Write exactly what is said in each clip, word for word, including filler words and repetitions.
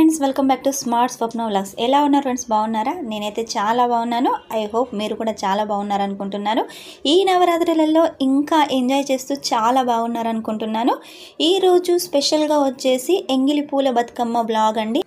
Friends, welcome back to smart Swapna vlogs. ఎలా ఉన్నారు friends? బాగున్నారా? నేనైతే చాలా బాగున్నాను. ఐ హోప్ మీరు కూడా చాలా బాగున్నారు అనుకుంటున్నాను. ఈ నవరాత్రులలో ఇంకా ఎంజాయ్ చేస్తూ చాలా బాగున్నారు అనుకుంటున్నాను. ఈరోజు స్పెషల్గా వచ్చేసి ఎంగిలి పూల బతుకమ్మ బ్లాగ్ అండి.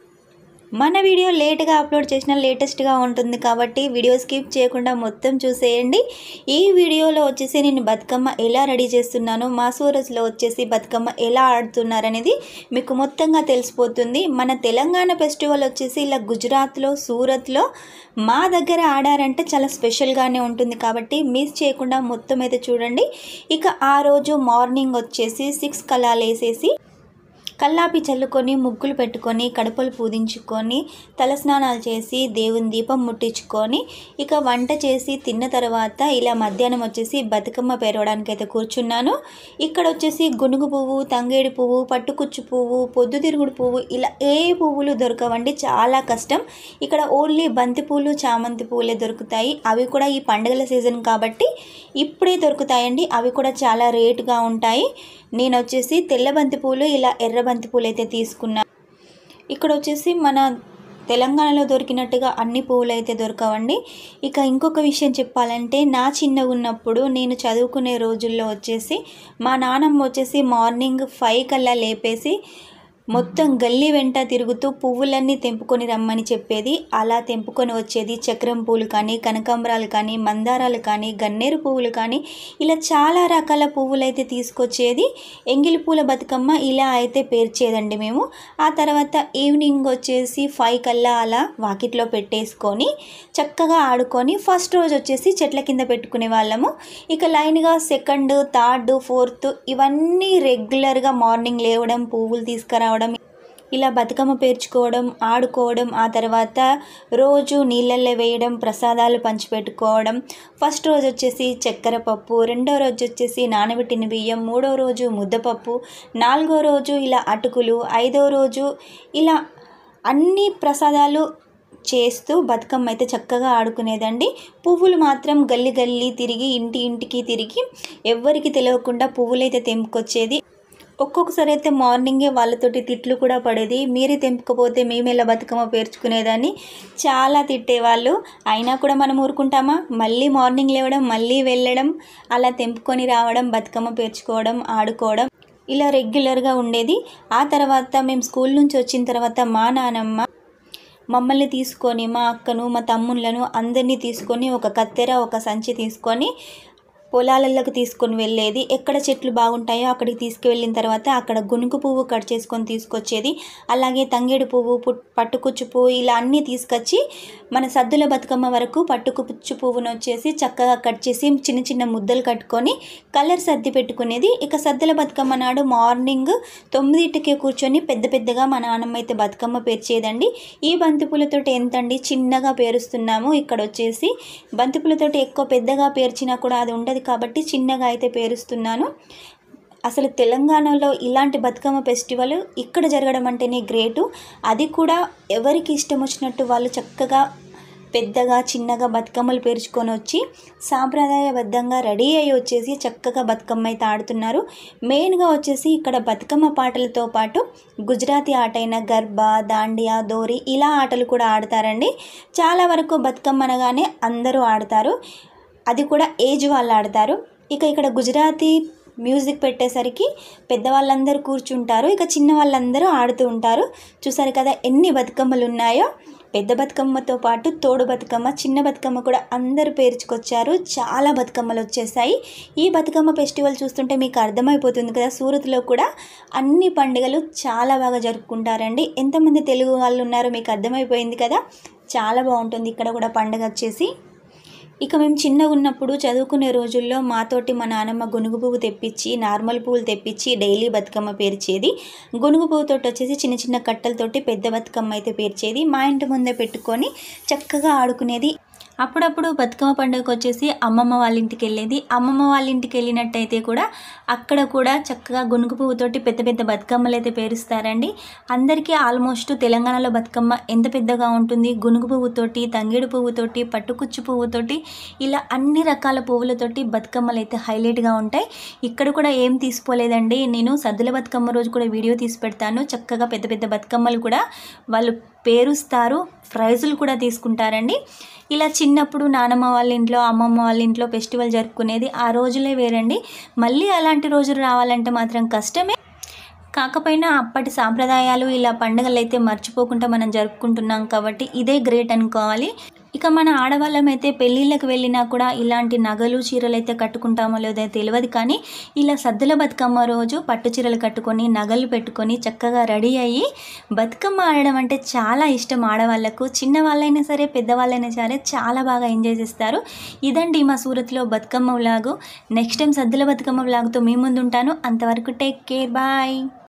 మన వీడియో లేట్గా అప్లోడ్ చేసిన లేటెస్ట్గా ఉంటుంది కాబట్టి వీడియో స్కిప్ చేయకుండా మొత్తం చూసేయండి. ఈ వీడియోలో వచ్చేసి నేను బతుకమ్మ ఎలా రెడీ చేస్తున్నాను, మా సూరజ్లో వచ్చేసి బతుకమ్మ ఎలా ఆడుతున్నారనేది మీకు మొత్తంగా తెలిసిపోతుంది. మన తెలంగాణ ఫెస్టివల్ వచ్చేసి ఇలా గుజరాత్లో, సూరత్లో మా దగ్గర ఆడారంటే చాలా స్పెషల్గానే ఉంటుంది కాబట్టి మిస్ చేయకుండా మొత్తం అయితే చూడండి. ఇక ఆ రోజు మార్నింగ్ వచ్చేసి సిక్స్ కల్లాలు వేసేసి కల్లాపి చల్లుకొని ముగ్గులు పెట్టుకొని కడుపులు పూజించుకొని తలస్నానాలు చేసి దేవుని దీపం ముట్టించుకొని ఇక వంట చేసి తిన్న తర్వాత ఇలా మధ్యాహ్నం వచ్చేసి బతుకమ్మ పేరవడానికి అయితే కూర్చున్నాను. ఇక్కడ వచ్చేసి గునుగు పువ్వు, తంగేడి పువ్వు, పట్టుకుచ్చు పువ్వు, పొద్దుతిరుగుడు పువ్వు ఇలా ఏ పువ్వులు దొరకవండి, చాలా కష్టం. ఇక్కడ ఓన్లీ బంతి పూలు, చామంతి పూలే దొరుకుతాయి. అవి కూడా ఈ పండుగల సీజన్ కాబట్టి ఇప్పుడే దొరుకుతాయండి. అవి కూడా చాలా రేటుగా ఉంటాయి. నేను వచ్చేసి తెల్ల బంతి పూలు, ఇలా ఎర్ర బంతి పూలు అయితే తీసుకున్నా. ఇక్కడ వచ్చేసి మన తెలంగాణలో దొరికినట్టుగా అన్ని పువ్వులు అయితే దొరకవండి. ఇక ఇంకొక విషయం చెప్పాలంటే, నా చిన్నగా ఉన్నప్పుడు నేను చదువుకునే రోజుల్లో వచ్చేసి మా నాన్నమ్మ వచ్చేసి మార్నింగ్ ఫైవ్ కల్లా లేపేసి మొత్తం గల్లీ వెంట తిరుగుతూ పువ్వులన్నీ తెంపుకొని రమ్మని చెప్పేది. అలా తెంపుకొని వచ్చేది చక్రం పువ్వులు కానీ, కనకాంబరాలు కానీ, మందారాలు కానీ, గన్నేరు పువ్వులు కానీ ఇలా చాలా రకాల పువ్వులు అయితే తీసుకొచ్చేది. ఎంగిలి పూల బతుకమ్మ ఇలా అయితే పేర్చేదండి మేము. ఆ తర్వాత ఈవినింగ్ వచ్చేసి ఫైవ్ కల్లా అలా వాకిట్లో పెట్టేసుకొని చక్కగా ఆడుకొని ఫస్ట్ రోజు వచ్చేసి చెట్ల కింద పెట్టుకునే వాళ్ళము. ఇక లైన్గా సెకండ్, థర్డ్, ఫోర్త్ ఇవన్నీ రెగ్యులర్గా మార్నింగ్ లేవడం, పువ్వులు తీసుకురావడం, ఇలా బతుకమ్మ పేర్చుకోవడం, ఆడుకోవడం, ఆ తర్వాత రోజు నీళ్ళల్లో వేయడం, ప్రసాదాలు పంచిపెట్టుకోవడం. ఫస్ట్ రోజు వచ్చేసి చక్కెర పప్పు, రెండో రోజు వచ్చేసి నానబెట్టిన బియ్యం, మూడో రోజు ముద్దపప్పు, నాలుగో రోజు ఇలా అటుకులు, ఐదో రోజు ఇలా అన్ని ప్రసాదాలు చేస్తూ బతుకమ్మ అయితే చక్కగా ఆడుకునేదండి. పువ్వులు మాత్రం గల్లి గల్లి తిరిగి ఇంటి ఇంటికి తిరిగి ఎవ్వరికి తెలియకుండా పువ్వులైతే తెంపుకొచ్చేది. ఒక్కొక్కసారి అయితే మార్నింగే వాళ్ళతోటి తిట్లు కూడా పడేది. మీరే తెంపుకపోతే మేము ఎలా బతుకమ్మ పేర్చుకునేదాన్ని చాలా తిట్టేవాళ్ళు. అయినా కూడా మనం ఊరుకుంటామా? మళ్ళీ మార్నింగ్ లేవడం, మళ్ళీ వెళ్ళడం, అలా తెంపుకొని రావడం, బతుకమ్మ పేర్చుకోవడం, ఆడుకోవడం ఇలా రెగ్యులర్గా ఉండేది. ఆ తర్వాత మేము స్కూల్ నుంచి వచ్చిన తర్వాత మా నానమ్మ మమ్మల్ని తీసుకొని, మా అక్కను, మా తమ్ముళ్ళను అందరినీ తీసుకొని ఒక కత్తెర, ఒక సంచి తీసుకొని పొలాలలోకి తీసుకొని వెళ్ళేది. ఎక్కడ చెట్లు బాగుంటాయో అక్కడికి తీసుకువెళ్ళిన తర్వాత అక్కడ గునుగు పువ్వు కట్ చేసుకొని తీసుకొచ్చేది. అలాగే తంగేడు పువ్వు, పట్టుకుచ్చు పువ్వు ఇలా అన్నీ తీసుకొచ్చి మన సద్దుల బతుకమ్మ వరకు పట్టుకుచ్చు పువ్వును వచ్చేసి చక్కగా కట్ చేసి చిన్న చిన్న ముద్దలు కట్టుకొని కలర్ సర్ది పెట్టుకునేది. ఇక సద్దుల బతుకమ్మ నాడు మార్నింగ్ తొమ్మిదింటికి కూర్చొని పెద్ద పెద్దగా మా నాన్నమ్మ అయితే బతుకమ్మ పేర్చేదండి. ఈ బంతిపూలతోటి ఎంతండి చిన్నగా పేరుస్తున్నాము. ఇక్కడ వచ్చేసి బంతిపూలతోటి ఎక్కువ పెద్దగా పేర్చినా కూడా అది ఉండదు కాబట్టి చిన్నగా అయితే పేరుస్తున్నాను. అసలు తెలంగాణలో ఇలాంటి బతుకమ్మ ఫెస్టివల్ ఇక్కడ జరగడం అంటేనే గ్రేటు. అది కూడా ఎవరికి ఇష్టం వచ్చినట్టు వాళ్ళు చక్కగా పెద్దగా చిన్నగా బతుకమ్మలు పేర్చుకొని వచ్చి సాంప్రదాయబద్ధంగా రెడీ అయ్యి వచ్చేసి చక్కగా బతుకమ్మ అయితే ఆడుతున్నారు. మెయిన్గా వచ్చేసి ఇక్కడ బతుకమ్మ పాటలతో పాటు గుజరాతీ ఆట అయిన గర్బా, దాండియా, దోరి ఇలా ఆటలు కూడా ఆడతారండి. చాలా వరకు బతుకమ్మ అనగానే అందరూ ఆడతారు, అది కూడా ఏజ్ వాళ్ళు ఆడతారు. ఇక ఇక్కడ గుజరాతీ మ్యూజిక్ పెట్టేసరికి పెద్దవాళ్ళందరూ కూర్చుంటారు, ఇక చిన్న వాళ్ళందరూ ఆడుతూ ఉంటారు. చూసారు కదా ఎన్ని బతుకమ్మలు ఉన్నాయో. పెద్ద బతుకమ్మతో పాటు తోడు బతుకమ్మ, చిన్న బతుకమ్మ కూడా అందరూ పేర్చుకొచ్చారు. చాలా బతుకమ్మలు వచ్చేసాయి. ఈ బతుకమ్మ ఫెస్టివల్ చూస్తుంటే మీకు అర్థమైపోతుంది కదా, సూరత్లో కూడా అన్ని పండుగలు చాలా బాగా జరుపుకుంటారండి. ఎంతమంది తెలుగు వాళ్ళు ఉన్నారో మీకు అర్థమైపోయింది కదా. చాలా బాగుంటుంది ఇక్కడ కూడా పండుగ వచ్చేసి. ఇక మేము చిన్నగా ఉన్నప్పుడు చదువుకునే రోజుల్లో మాతోటి మా నాన్నమ్మ గునుగు పువ్వు తెప్పించి, నార్మల్ పువ్వులు తెప్పించి డైలీ బతుకమ్మ పేర్చేది. గునుగు పువ్వుతోటి వచ్చేసి చిన్న చిన్న కట్టలతోటి పెద్ద బతుకమ్మ అయితే పేర్చేది. మా ఇంటి ముందే పెట్టుకొని చక్కగా ఆడుకునేది. అప్పుడప్పుడు బతుకమ్మ పండుగకు వచ్చేసి అమ్మమ్మ వాళ్ళ ఇంటికి వెళ్ళేది. అమ్మమ్మ వాళ్ళ ఇంటికి వెళ్ళినట్టయితే కూడా అక్కడ కూడా చక్కగా గునుగు పువ్వుతోటి పెద్ద పెద్ద బతుకమ్మలు అయితే పేరుస్తారండి. అందరికీ ఆల్మోస్ట్ తెలంగాణలో బతుకమ్మ ఎంత పెద్దగా ఉంటుంది, గునుగు పువ్వుతోటి, తంగేడు పువ్వుతోటి, పట్టుకుచ్చు పువ్వుతోటి, ఇలా అన్ని రకాల పువ్వులతోటి బతుకమ్మలు అయితే హైలైట్గా ఉంటాయి. ఇక్కడ కూడా ఏం తీసుకోలేదండి, నేను సద్దుల బతుకమ్మ రోజు కూడా వీడియో తీసి పెడతాను. చక్కగా పెద్ద పెద్ద బతుకమ్మలు కూడా వాళ్ళు పేరుస్తారు, ప్రైజులు కూడా తీసుకుంటారండి. ఇలా చిన్నప్పుడు నానమ్మ వాళ్ళ ఇంట్లో, అమ్మమ్మ వాళ్ళ ఇంట్లో ఫెస్టివల్ జరుపుకునేది ఆ రోజులే వేరండి. మళ్ళీ అలాంటి రోజులు రావాలంటే మాత్రం కష్టమే. కాకపోయినా అప్పటి సాంప్రదాయాలు, ఇలా పండుగలు అయితే మర్చిపోకుండా మనం జరుపుకుంటున్నాం కాబట్టి ఇదే గ్రేట్ అనుకోవాలి. ఇక మన ఆడవాళ్ళమైతే పెళ్ళిళ్ళకి వెళ్ళినా కూడా ఇలాంటి నగలు, చీరలు అయితే కట్టుకుంటామో లేదో తెలియదు, కానీ ఇలా సద్దుల బతుకమ్మ రోజు పట్టు చీరలు కట్టుకొని, నగలు పెట్టుకొని చక్కగా రెడీ అయ్యి బతుకమ్మ ఆడడం అంటే చాలా ఇష్టం ఆడవాళ్ళకు. చిన్నవాళ్ళైనా సరే, పెద్దవాళ్ళైనా సరే చాలా బాగా ఎంజాయ్ చేస్తారు. ఇదండి మా సూరత్లో Bathukamma vlog. Next time Saddula Bathukamma వ్లాగుతో మీ ముందు ఉంటాను. అంతవరకు టేక్ కేర్, బాయ్.